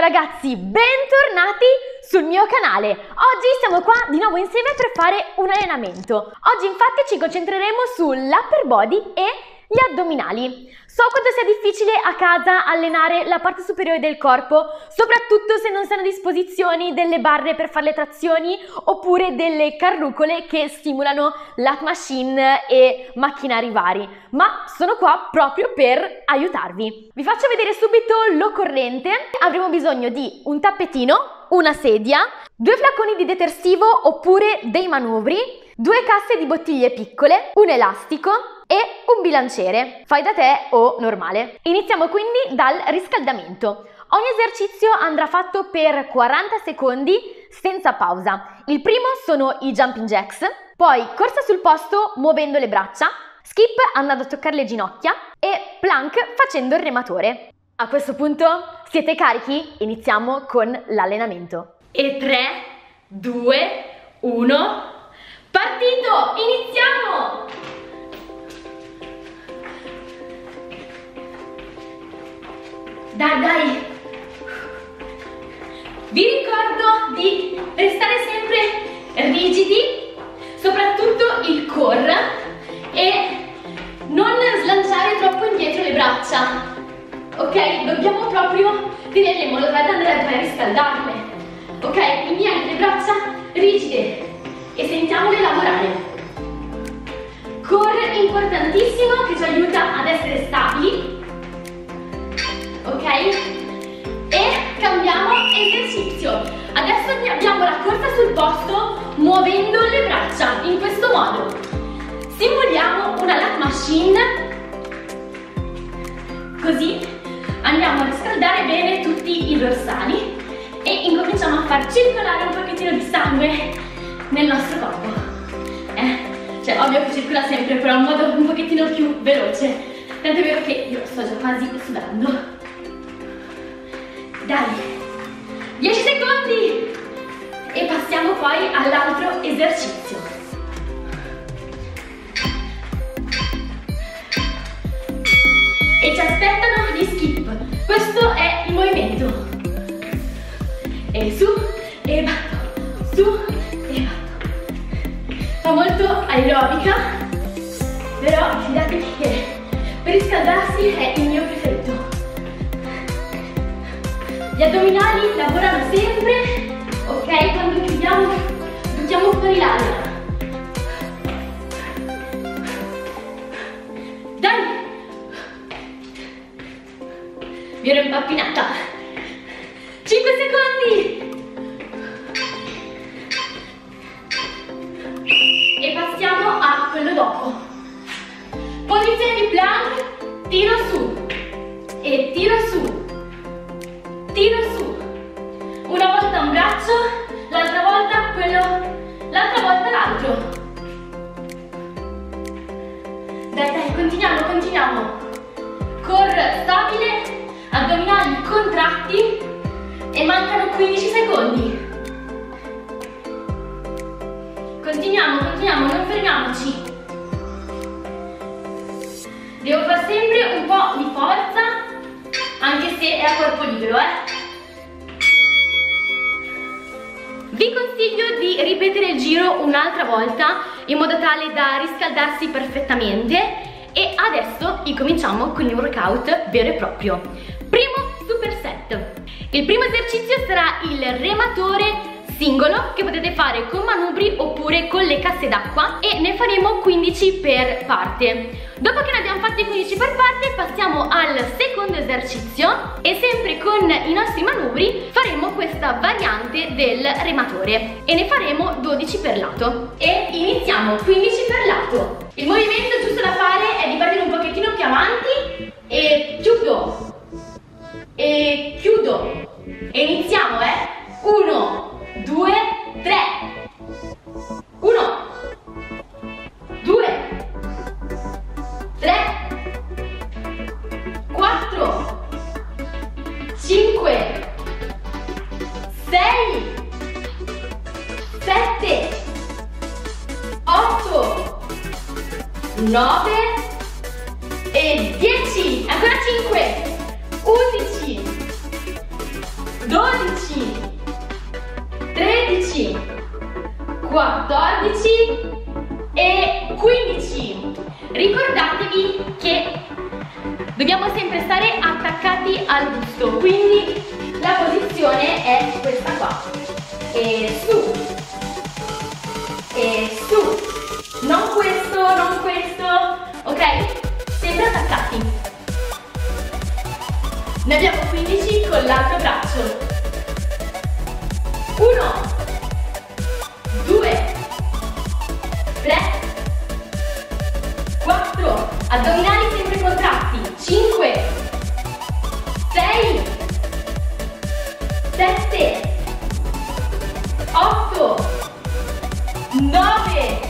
ragazzi, bentornati sul mio canale. Oggi siamo qua di nuovo insieme per fare un allenamento. Oggi infatti ci concentreremo sull'upper body e gli addominali. So quanto sia difficile a casa allenare la parte superiore del corpo, soprattutto se non si hanno a disposizione delle barre per fare le trazioni oppure delle carrucole che stimolano lat machine e macchinari vari, ma sono qua proprio per aiutarvi. Vi faccio vedere subito l'occorrente. Avremo bisogno di un tappetino, una sedia, 2 flaconi di detersivo oppure dei manubri, 2 casse di bottiglie piccole, un elastico e un bilanciere, fai da te o normale. Iniziamo quindi dal riscaldamento. Ogni esercizio andrà fatto per 40 secondi senza pausa. Il primo sono i jumping jacks, poi corsa sul posto muovendo le braccia, skip andando a toccare le ginocchia e plank facendo il rematore. A questo punto siete carichi? Iniziamo con l'allenamento. E 3, 2, 1, partito! Iniziamo! Dai, dai! Vi ricordo di restare sempre rigidi, soprattutto il core, e non slanciare troppo indietro le braccia. Ok? Dobbiamo proprio tenerle in modo tale da andare a riscaldarle. Ok? Quindi anche le braccia rigide e sentiamole lavorare. Core importantissimo che ci aiuta ad essere stabili. Ok? E cambiamo esercizio. Adesso abbiamo la corsa sul posto muovendo le braccia in questo modo. Simuliamo una lat machine, così andiamo a riscaldare bene tutti i dorsali e incominciamo a far circolare un pochettino di sangue nel nostro corpo. Cioè, ovvio che circola sempre, però in modo un pochettino più veloce. Tanto è vero che io sto già quasi sudando. Dai, 10 secondi e passiamo poi all'altro esercizio. E ci aspettano gli skip. Questo è il movimento. E su e batto, su e batto. Fa molto aerobica, però fidatevi che per riscaldarsi è il mio preferito. Gli addominali lavorano sempre, ok? Quando chiudiamo buttiamo fuori l'aria. Dai! Vi ero impappinata. 5 secondi! E passiamo a quello dopo. Posizione di plank, tiro su e tiro su. Tiro su, una volta un braccio, l'altra volta quello, l'altra volta l'altro. Dai, dai, continuiamo, continuiamo. Core stabile, addominali contratti e mancano 15 secondi. Continuiamo, continuiamo, non fermiamoci. Devo fare sempre un po' di forza, anche se è a corpo libero, Vi consiglio di ripetere il giro un'altra volta in modo tale da riscaldarsi perfettamente. E adesso incominciamo con il workout vero e proprio. Primo superset. Il primo esercizio sarà il rematore singolo, che potete fare con manubri oppure con le casse d'acqua, e ne faremo 15 per parte. Dopo che ne abbiamo fatti 15 per parte passiamo al secondo esercizio e sempre con i nostri manubri faremo questa variante del rematore e ne faremo 12 per lato. E iniziamo, 15 per lato. Il movimento giusto da fare è di partire un pochettino più avanti e chiudo e chiudo e iniziamo, 1, 2, 3, 1, 2, 3, 4, 5, 6, 7, 8, 9 e 10, ancora 5, 11, 12, 13, 14 e 15. Ricordatevi che dobbiamo sempre stare attaccati al busto, quindi la posizione è questa qua. E su, non questo, ok? Sempre attaccati. Ne abbiamo 15 con l'altro braccio. 1, 2, 3, 4, addominali sempre contratti, 5, 6, 7, 8, 9,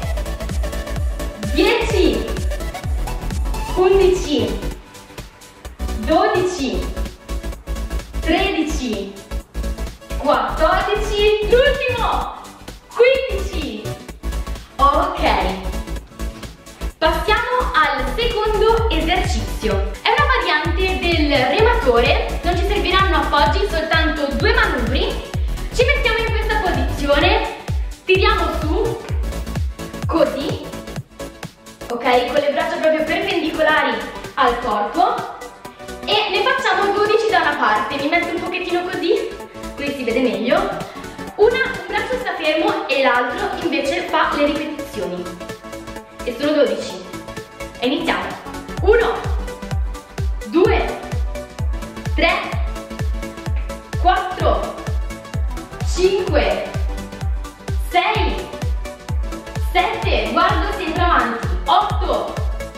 10, 11, 12, 13, 14, l'ultimo, 15. Ok, passiamo al secondo esercizio. È una variante del rematore, non ci serviranno appoggi, soltanto 2 manubri. Ci mettiamo in questa posizione, tiriamo su, così, ok, con le braccia proprio perpendicolari al corpo, e ne facciamo 12 da una parte. Mi metto un pochettino così si vede meglio. Un braccio sta fermo e l'altro invece fa le ripetizioni. E sono 12. E iniziamo. 1, 2, 3, 4, 5, 6, 7, guardo sempre avanti, 8,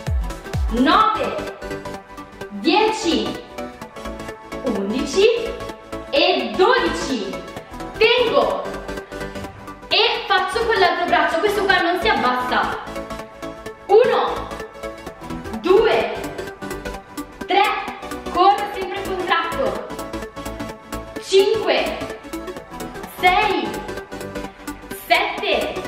9, 10, 11 e 12. Tengo e faccio con l'altro braccio, questo qua non si abbassa. 1, 2, 3, corro sempre contratto, 5, 6, 7,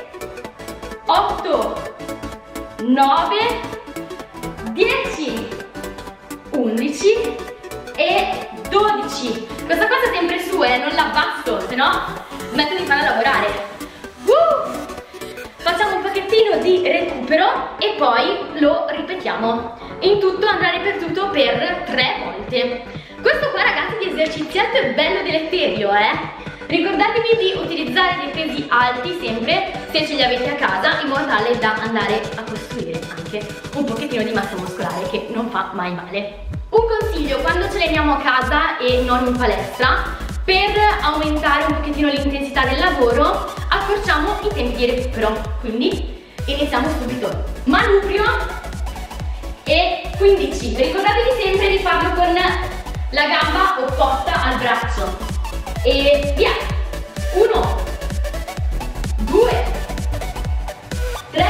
8, 9, 10, 11 e 12. Questa cosa sempre su, non la abbasso, se no smetto di farla lavorare. Facciamo un pochettino di recupero e poi lo ripetiamo. In tutto andrà ripetuto per 3 volte. Questo qua, ragazzi, di esercizietto è bello deleterio, Ricordatevi di utilizzare dei pesi alti sempre, se ce li avete a casa, in modo tale da andare a costruire anche un pochettino di massa muscolare, che non fa mai male. Un consiglio quando ce l'abbiamo a casa e non in palestra: per aumentare un pochettino l'intensità del lavoro accorciamo i tempi di recupero. Quindi iniziamo subito. Manubrio e 15. Ricordatevi sempre di farlo con la gamba opposta al braccio. E via! 1, 2, 3,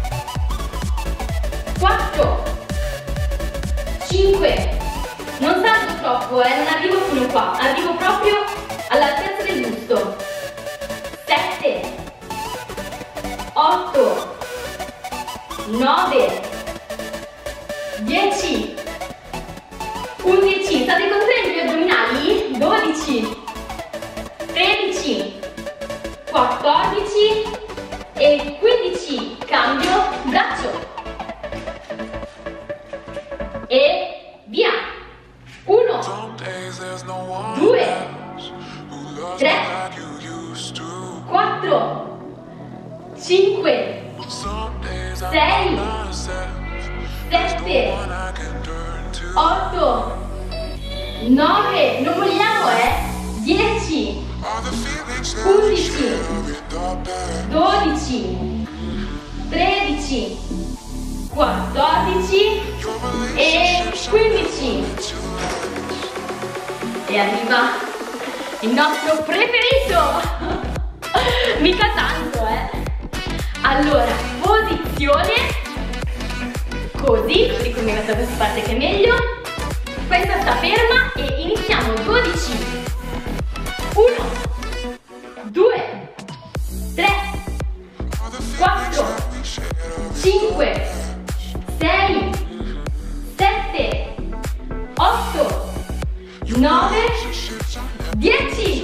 4, 5, non salgo troppo, non arrivo fino qua, arrivo proprio all'altezza del busto. 7, 8, 9, 10, 11, state contraendo gli addominali? 12, 13, 14 e 15, cambio braccio. E via! 1, 2, 3, 4, 5, 6, 7, 8, 9, non vogliamo, 10, 11, 12, 13, 14 e 15. E arriva il nostro preferito! Mica tanto, Allora, posizione, così come metto da questa parte che è meglio. Questa sta ferma e iniziamo. 12, 1, 2, 3, 4, 5, 6, 7, 8, 9, 10.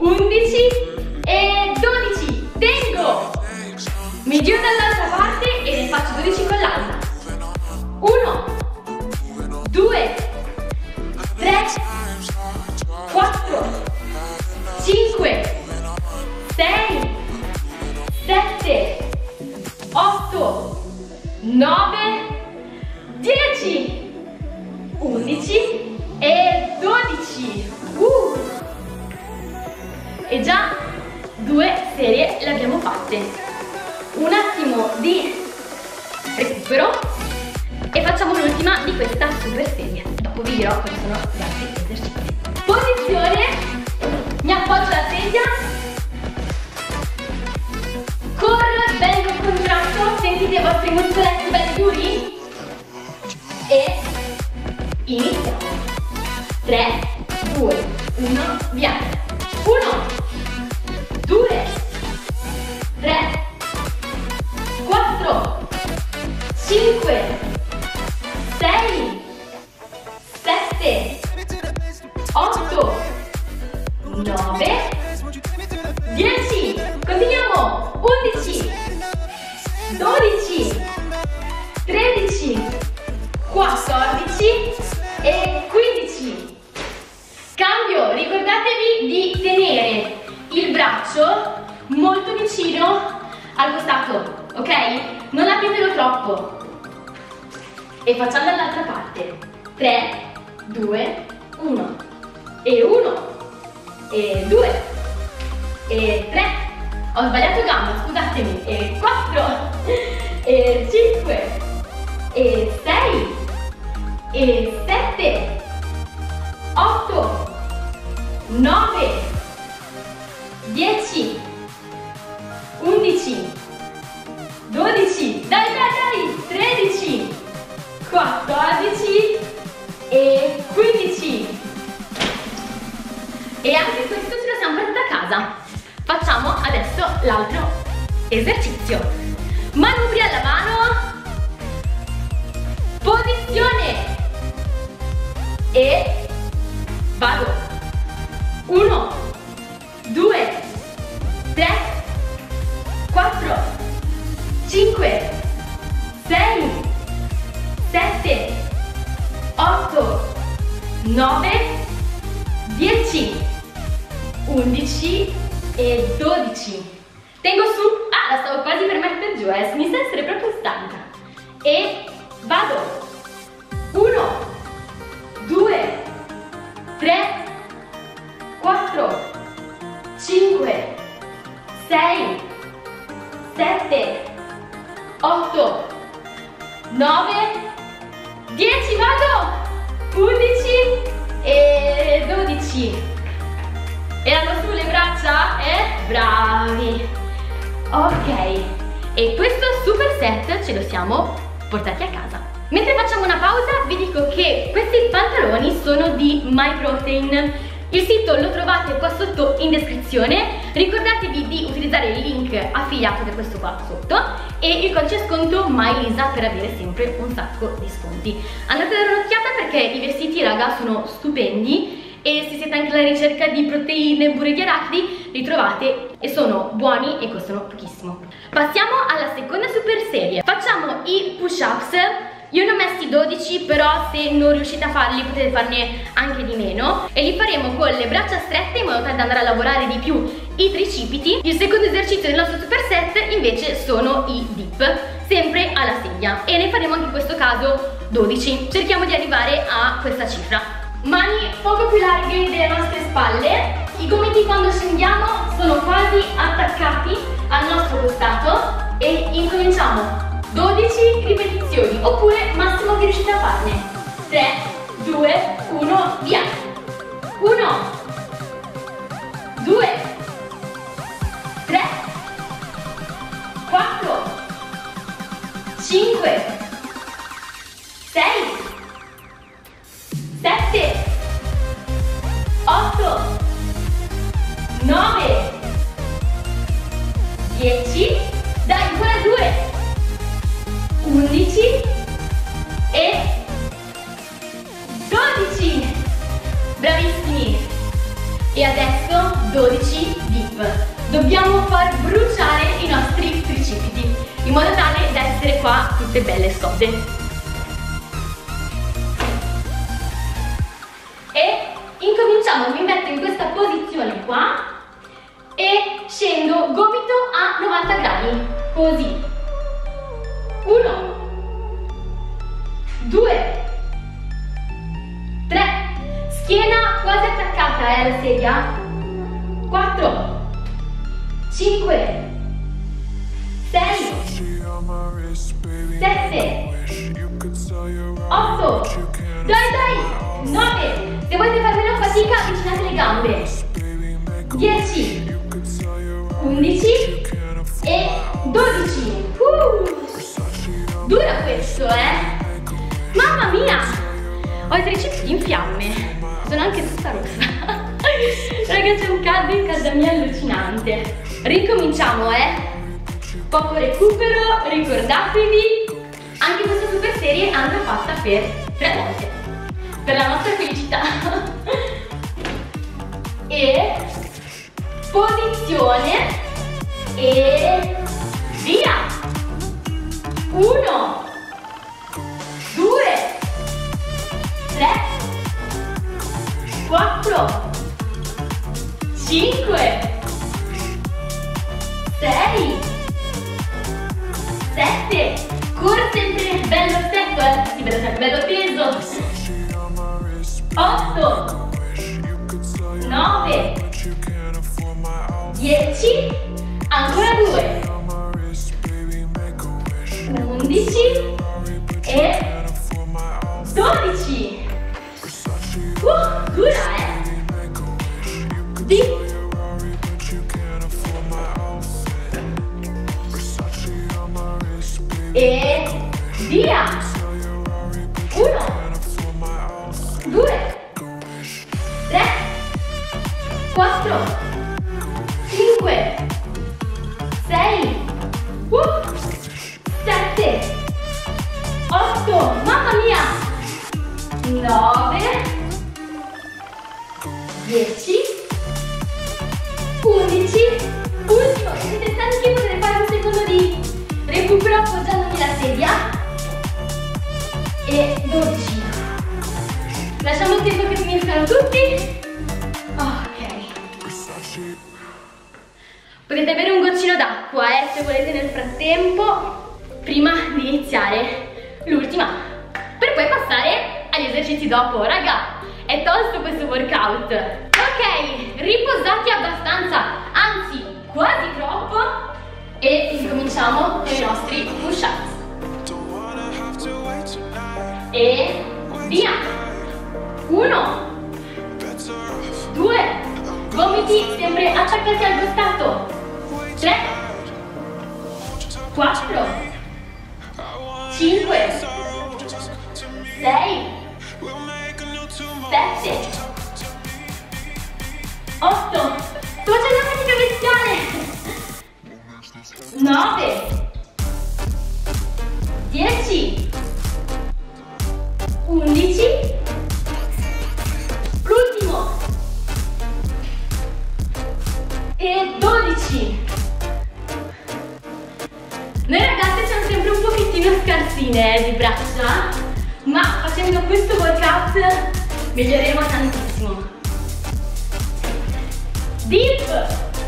11 e 12. Tengo. Mi giro dall'altra parte e ne faccio 12 con l'altra. 1, 2, 3, 4, 5, 6, 7, 8, 9, 10, 11 e 12. E già 2 serie le abbiamo fatte. Un attimo di recupero e facciamo l'ultima di questa super serie. Dopo vi dirò quali sono gli altri esercizi. Posizione, mi appoggio alla sedia, core bello contratto, sentite i vostri muscoletti belli duri e iniziamo. 3, 2, 1, via. 1, 2, 3, 4, 5, 6, 7, 8, 9, 10, continuiamo, 11, 12, 13, 14 e 15. Cambio, ricordatevi di tenere il braccio molto vicino al costato, ok? Non apritelo troppo. E facciamo dall'altra parte. 3, 2, 1 e 1 e 2 e 3. Ho sbagliato gamba, scusatemi. E 4 e 5 e 6 e 7 8 9 10 11 12, dai, 13 14 e 15. E anche questo ce lo siamo portati a casa. Facciamo adesso l'altro esercizio. Manubri alla mano, posizione e vado. 1, 2, 3, 4, 5, 6, 7, 8, 9, 10, 11 e 12. Tengo su, la stavo quasi per mettere giù, inizio a essere proprio stanca. E vado. 1, 2, 3, 4, 5, 6, 7, 8, 9, 10, vado! 11 e 12. Erano su le braccia? Bravi! Ok, e questo super set ce lo siamo portati a casa. Mentre facciamo una pausa vi dico che questi pantaloni sono di MyProtein. Il sito lo trovate qua sotto in descrizione. Ricordatevi di utilizzare il link affiliato da questo qua sotto e il codice sconto MyLisa per avere sempre un sacco di sconti. Andate a dare un'occhiata perché i vestiti, raga, sono stupendi e se siete anche alla ricerca di proteine, burri di arachidi, li trovate e sono buoni e costano pochissimo. Passiamo alla seconda super serie. Facciamo i push-ups. Io ne ho messi 12, però se non riuscite a farli potete farne anche di meno e li faremo con le braccia strette in modo tale da andare a lavorare di più i tricipiti. Il secondo esercizio del nostro super set invece sono i dip, sempre alla sedia, e ne faremo anche in questo caso 12. Cerchiamo di arrivare a questa cifra. Mani poco più larghe delle nostre spalle, i gomiti quando scendiamo sono quasi attaccati al nostro costato e incominciamo 12 ripetizioni, oppure massimo che riuscite a farne. 3, 2, 1, via. 1, 2, 3, 4, 5, 6, 7, 8, 9, 10, dai, ancora 2, 11 e 12. Bravissimi. E adesso 12 dip. Dobbiamo far bruciare i nostri tricipiti in modo tale da essere qua tutte belle sode. E incominciamo, mi metto in questa posizione qua e scendo gomito a 90 gradi, così. 1, 2, 3, schiena quasi attaccata alla sedia. 4, 5, 6, 7, 8, dai, 9, se volete fare meno fatica avvicinate le gambe, 10, 11 e 12. Dura questo, mamma mia, ho i tricipiti in fiamme, sono anche tutta rossa. Raga, c'è un caldo in casa mia allucinante. Ricominciamo, poco recupero, ricordatevi, anche questa super serie andrà fatta per 3 volte, per la nostra felicità. E posizione e via. 1, 2, 3, 4, 5, 6, 7, corre sempre bello stretto, sì, bello teso. 8, 9, 10, ancora 2, 11 e 12. Dura, Dip. E via. 1, 2, 3, 4, 5, 6, 7, 8, mamma mia, 9, 10, 11, ultimo, se siete stanchi potete fare un secondo di recupero appoggiandomi la sedia, e 12. Lasciamo il tempo che finiscano tutti. Ok. Potete bere un goccino d'acqua, se volete nel frattempo, prima di iniziare l'ultima, per poi passare agli esercizi dopo. Raga, è tosto questo workout. Ok, riposati abbastanza, anzi quasi troppo, e incominciamo con i nostri push-ups. E via. 1, 2, gomiti sempre attaccati al costato. 3, 4, 5, 6, 7, 8, sto facendo una fatica bestiale. 9, 10, 11, l'ultimo, e 12. Noi ragazze siamo sempre un pochettino scarsine di braccia, ma facendo questo workout miglioreremo tantissimo. Dip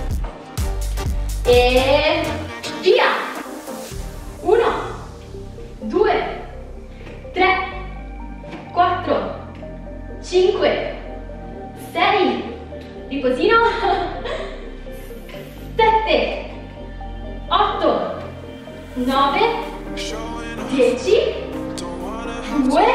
e via. 1, 2, 3, 4, 5, 6, riposino, 7, 8, 9, 10, 2,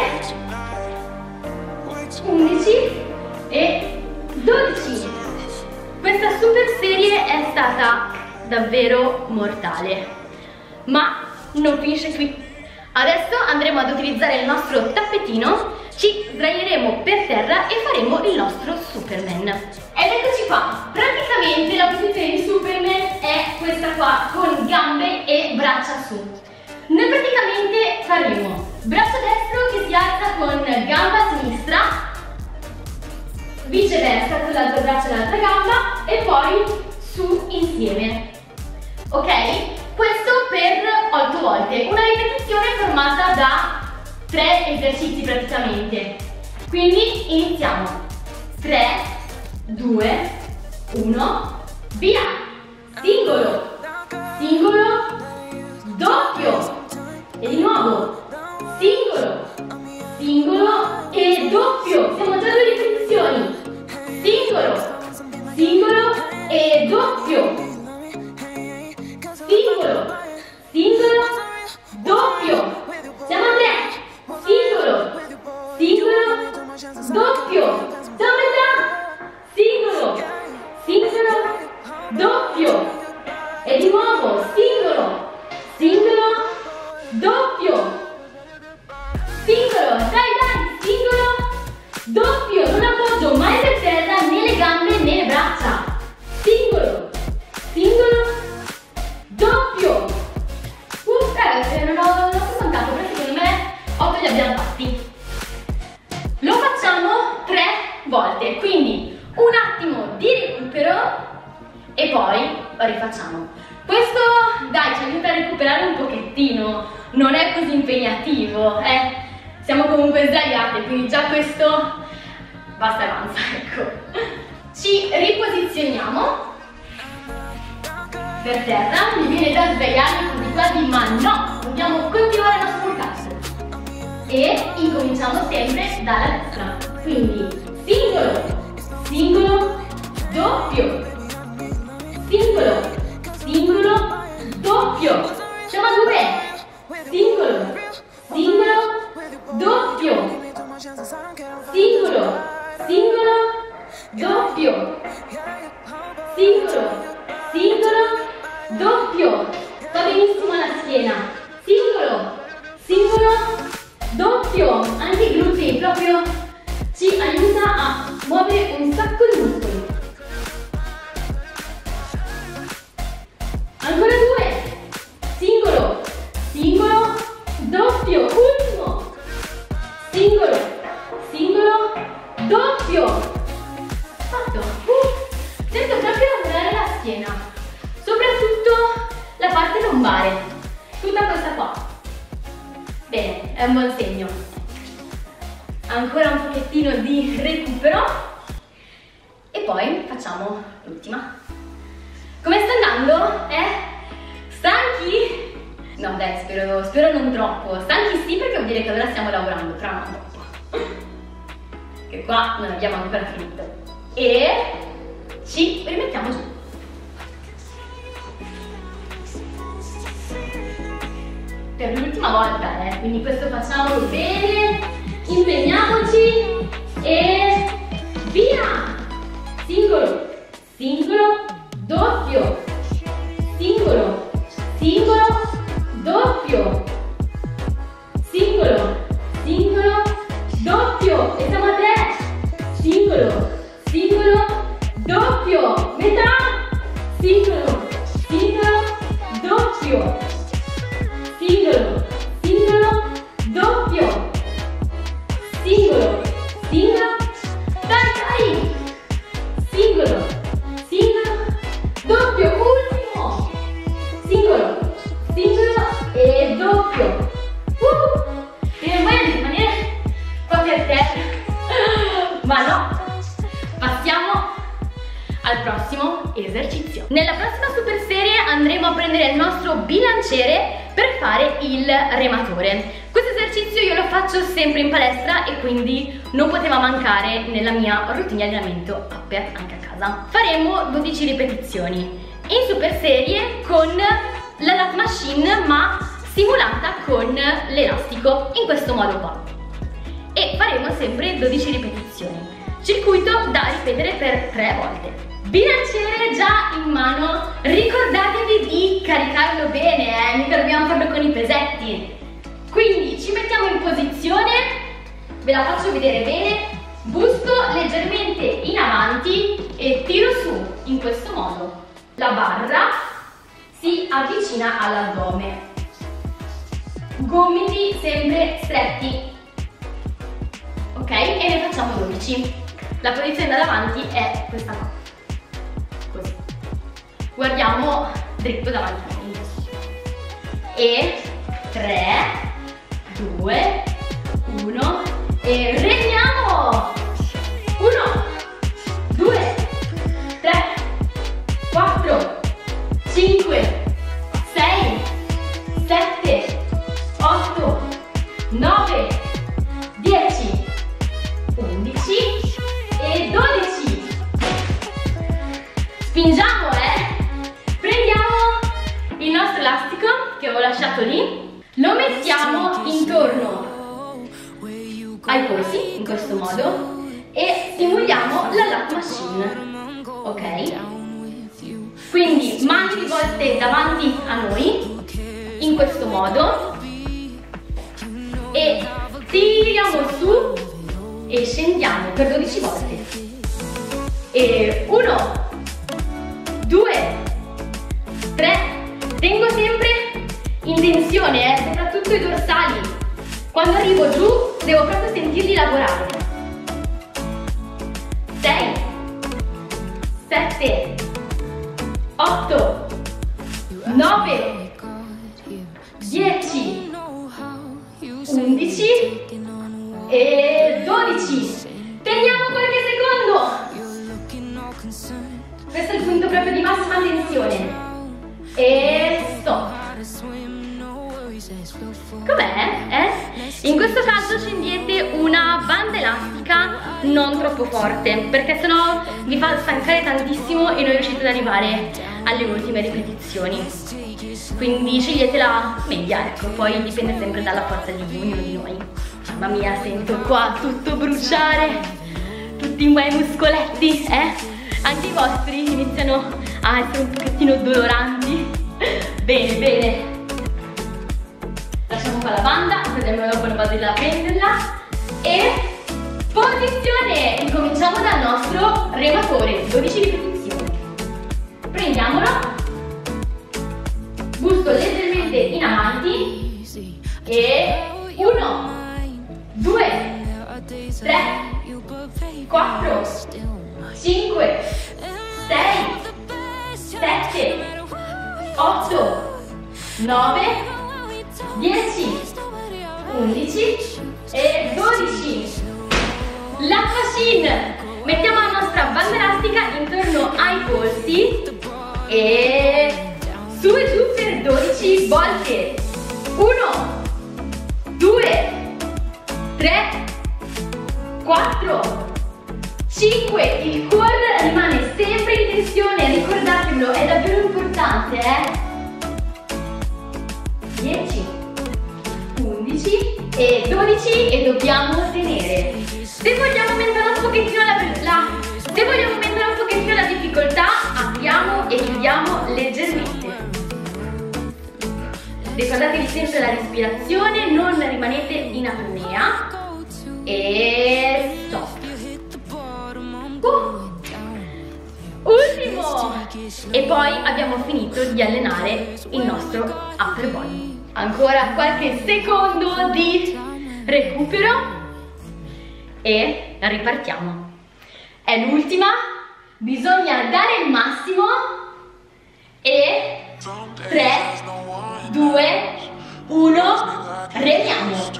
11 e 12. Questa super serie è stata davvero mortale, ma non finisce qui. Adesso andremo ad utilizzare il nostro tappetino, ci sdraieremo per terra e faremo il nostro Superman. Ed eccoci qua, praticamente la posizione di Superman è questa qua, con gambe e braccia su. Noi praticamente faremo braccio destro che si alza con gamba sinistra, viceversa con l'altro braccio e l'altra gamba e poi su insieme. Ok? Questo per 8 volte, una ripetizione formata da 3 esercizi praticamente. Quindi iniziamo. 3, 2, 1, via! Singolo, singolo, doppio. E di nuovo, singolo, singolo e doppio. Siamo già a 2 ripetizioni. Singolo, singolo e doppio. Singolo, singolo, doppio. Siamo a 3. Singolo, singolo, doppio. Siamo a metà. Singolo, singolo, doppio. E di nuovo, singolo, singolo, doppio. Singolo, dai, singolo, doppio. Non appoggio mai per terra né le gambe né le braccia. Singolo, singolo, doppio. Ragazzi, non ho contato, però secondo me 8 li abbiamo fatti. Lo facciamo 3 volte, quindi un attimo di recupero e poi lo rifacciamo. Questo, dai, ci aiuta a recuperare un pochettino, non è così impegnativo, siamo comunque sdraiate, quindi già questo basta e avanza, ecco. Ci riposizioniamo per terra, mi viene da svegliarmi così quasi, ma no, dobbiamo continuare a non sporcarci. E incominciamo sempre dalla destra. Quindi singolo, singolo, doppio. Singolo, singolo, doppio. Siamo a 2. Singolo, singolo, doppio. Singolo, singolo, doppio. Singolo, singolo, doppio. Sta benissimo la schiena. Singolo, singolo, doppio. Anche i glutei proprio ci aiuta a muovere un sacco di muscoli. Ancora 2. Singolo, singolo, doppio. Ultimo. Singolo, singolo, doppio. Fatto. Sento proprio lavorare la schiena, soprattutto la parte lombare, tutta questa qua. Bene, è un buon segno. Ancora un pochettino di recupero e poi facciamo l'ultima. Come sta andando? Stanchi? No dai, spero non troppo. Stanchi sì, perché vuol dire che allora stiamo lavorando, però non troppo. Che qua non abbiamo ancora finito. E ci rimettiamo giù. Per l'ultima volta, quindi questo facciamolo bene, impegniamoci e via! Singolo, singolo, doppio. Singolo, singolo, doppio. Singolo, singolo, doppio. E siamo a 3. Singolo, singolo, doppio. Metà. Singolo, singolo, doppio. Singolo, singolo, doppio. Singolo, singolo, dai! Singolo, singolo, doppio. Ultimo. Singolo, singolo e doppio. Viene voglia di rimanere qua per terra, ma no. Passiamo al prossimo esercizio. Nella prossima super serie andremo a prendere il nostro bilanciere per fare il rematore. Questo esercizio io lo faccio sempre in palestra e quindi non poteva mancare nella mia routine di allenamento upper anche a casa. Faremo 12 ripetizioni in super serie con la lat machine, ma simulata con l'elastico in questo modo qua. E faremo sempre 12 ripetizioni. Circuito da ripetere per 3 volte. Bilanciere già in mano, ricordatevi di caricarlo bene, mica dobbiamo farlo con i pesetti. Quindi ci mettiamo in posizione, ve la faccio vedere bene, busto leggermente in avanti e tiro su in questo modo. La barra si avvicina all'addome. Gomiti sempre stretti. Ok? E ne facciamo 12. la posizione da davanti è questa qua, così. Guardiamo dritto davanti a noi. E 3, 2, 1 e regniamo! 1, 2, 3, 4, 5, 6, 7, 8, 9, 10, 11 e 12. Spingiamo, prendiamo il nostro elastico che avevo lasciato lì, lo mettiamo intorno ai polsi in questo modo e simuliamo la lat machine, ok? Quindi mani rivolte davanti a noi in questo modo e tiriamo su e scendiamo per 12 volte. E 1, 2, 3, tengo sempre in tensione, soprattutto i dorsali. Quando arrivo giù devo proprio sentirli lavorare. 6, 7, 8, 9, 10, 11 e 12. Teniamo qualche secondo. Questo è il punto proprio di massima tensione. E stop. Com'è? In questo caso scegliete una banda elastica non troppo forte, perché sennò vi fa stancare tantissimo e non riuscite ad arrivare alle ultime ripetizioni. Quindi sceglietela media, ecco, poi dipende sempre dalla forza di ognuno di noi. Mamma mia, sento qua tutto bruciare, tutti i miei muscoletti, Anche i vostri iniziano a essere un pochettino doloranti. Bene, bene. Lasciamo qua la banda, vedremo dopo la base da prenderla. E posizione! Ricominciamo dal nostro rematore, 12 ripetizioni. Prendiamolo, busto leggermente in avanti e 1, 2, 3, 4, 5, 6, 7, 8, 9, 10, 11 e 12. La machine. Mettiamo la nostra banda elastica intorno ai polsi e su e giù per 12 volte. 1, 2, 3, 4, 5. Il core rimane sempre in tensione, ricordatevelo, è davvero importante, 10, 11 e 12 e dobbiamo tenere. Se vogliamo aumentare un pochettino la difficoltà, apriamo e chiudiamo leggermente. Ricordatevi sempre la respirazione, non rimanete in apnea e stop. Ultimo! E poi abbiamo finito di allenare il nostro upper body. Ancora qualche secondo di recupero e ripartiamo. È l'ultima, bisogna dare il massimo e 3, 2, 1, remiamo.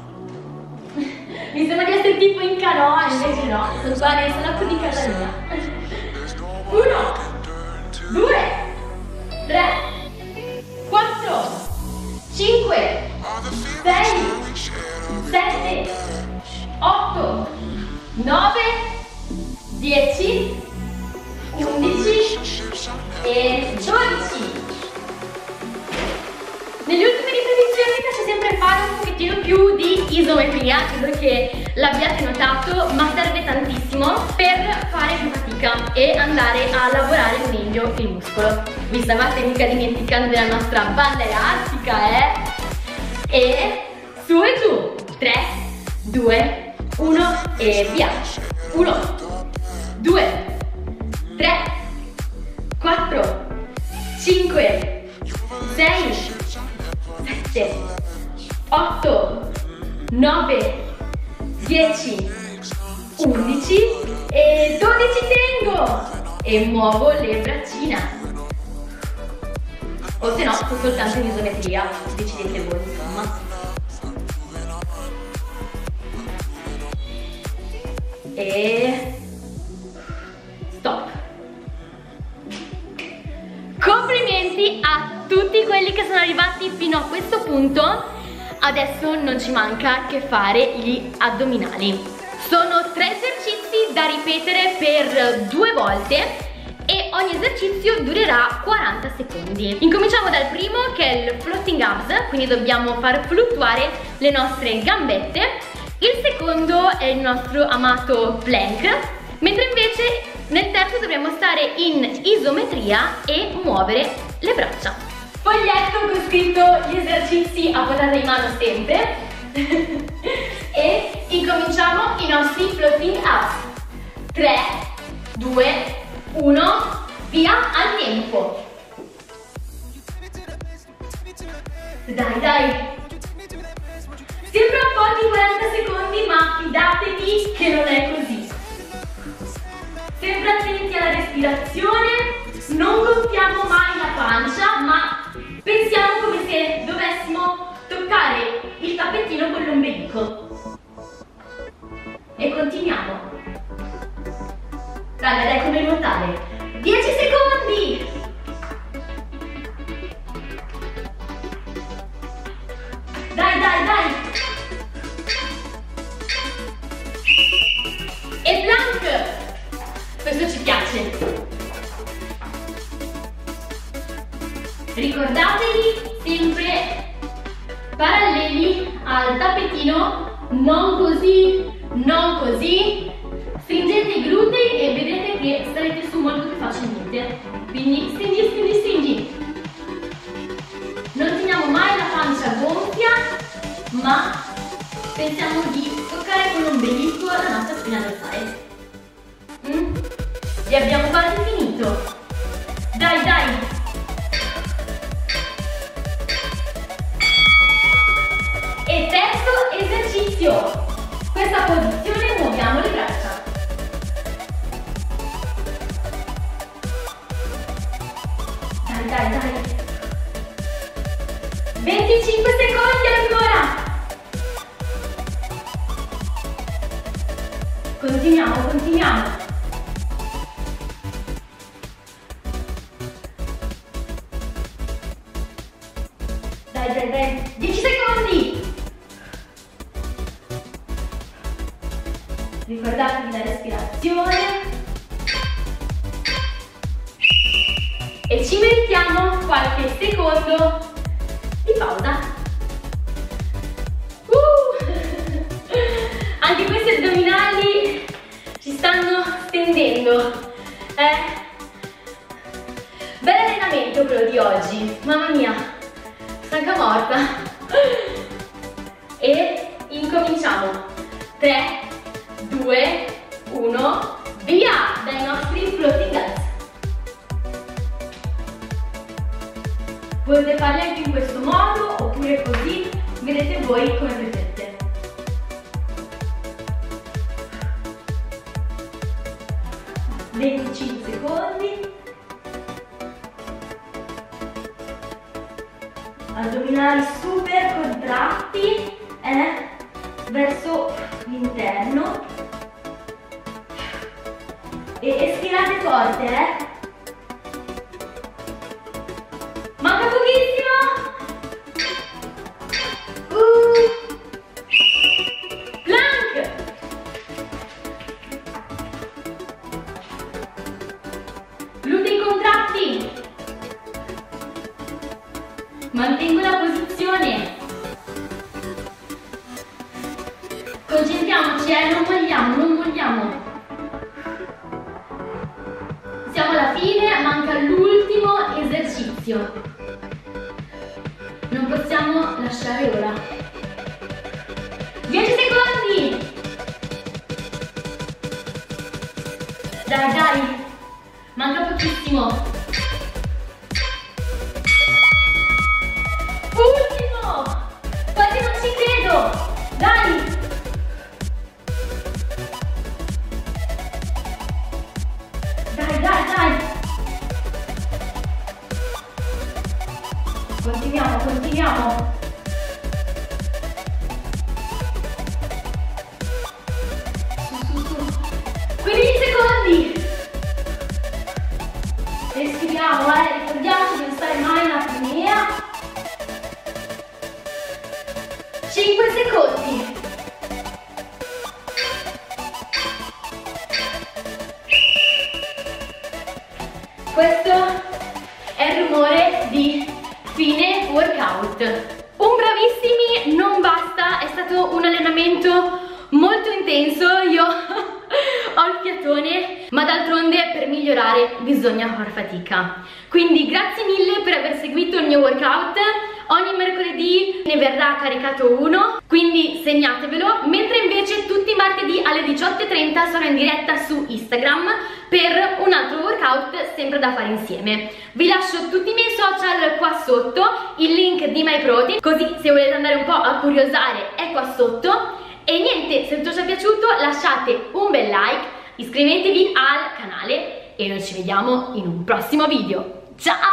Mi sembra di essere tipo in canoa, invece no, sono qua nel salotto di casa mia. 1, 2, 3, 4, 5, 6, 7, 8, 9, 10, 11 e 12. Nelle ultime ripetizioni mi piace sempre fare un pochettino più di isometria, credo che l'abbiate notato, ma serve tantissimo per fare più fatica e andare a lavorare meglio il muscolo. Vi stavate mica dimenticando della nostra banda elastica, E su e giù, 3, 2, 1 e via. 1, 2, 3, 4, 5, 6, 7, 8, 9, 10, 11 E 12 tengo e muovo le braccine. O se no, soltanto in isometria, decidete voi, insomma. E stop. Complimenti a tutti quelli che sono arrivati fino a questo punto. Adesso non ci manca che fare gli addominali. Sono 3 esercizi da ripetere per 2 volte e ogni esercizio durerà 40 secondi. Incominciamo dal primo, che è il floating abs, quindi dobbiamo far fluttuare le nostre gambette. Il secondo è il nostro amato plank, mentre invece nel terzo dovremo stare in isometria e muovere le braccia. Foglietto con scritto gli esercizi a portata di mano sempre. E incominciamo i nostri floating abs. 3, 2, 1, via al tempo. Dai, dai. Sembra un po' di 40 secondi, ma fidatevi che non è così. Sempre attenti alla respirazione, non gonfiamo mai la pancia, ma pensiamo come se dovessimo toccare il tappetino con l'ombelico. E continuiamo. Raga, dai, come nuotare. 10 secondi! Dai, dai, dai! E plank! Questo ci piace. Ricordatevi sempre paralleli al tappetino, non così, non così. Stringete i glutei e vedrete che starete su molto più facilmente. Quindi stringi, stringi, stringi. Non teniamo mai la pancia gonfia, ma pensiamo di toccare con l'ombelico la nostra spina dorsale. E abbiamo quasi finito. Dai, dai! E terzo esercizio. Questa posizione muoviamo le braccia. Dai, dai, dai. 25 secondi ancora. Continuiamo, continuiamo. Dai, dai, dai. 10 secondi. Ricordatevi la respirazione. E ci mettiamo qualche secondo di pausa. Anche questi addominali ci stanno stendendo. Bel allenamento quello di oggi. Mamma mia, stanca morta. E incominciamo. 3, 2, 1, via dai nostri floating abs. Potete farli anche in questo modo oppure così, vedete voi come preferite. (25 secondi). Addominali super contratti verso l'interno. E estirate forte, Manca pochissimo! Plank! Glutei contratti! Mantengo la posizione! Concentriamoci, non molliamo, non molliamo! Siamo alla fine, manca l'ultimo esercizio. Non possiamo lasciare ora. 10 secondi! Dai, dai! Manca pochissimo! Ultimo! Quasi non ci credo! Dai! Continuiamo, continuiamo. Su. 15 secondi. Respiriamo, ricordiamoci di non stare mai in apnea. 5 secondi. Questo è il rumore di fine workout. Un bravissimi non basta, è stato un allenamento molto intenso, io ho il fiatone, ma d'altronde per migliorare bisogna far fatica. Quindi grazie mille per aver seguito il mio workout. Ogni mercoledì ne verrà caricato uno, quindi segnatevelo, mentre invece tutti i martedì alle 18:30 sono in diretta su Instagram per un altro workout sempre da fare insieme. Vi lascio tutti i miei social qua sotto, il link di MyProtein, così se volete andare un po' a curiosare è qua sotto. E niente, se il video ci è piaciuto lasciate un bel like, iscrivetevi al canale e noi ci vediamo in un prossimo video. Ciao!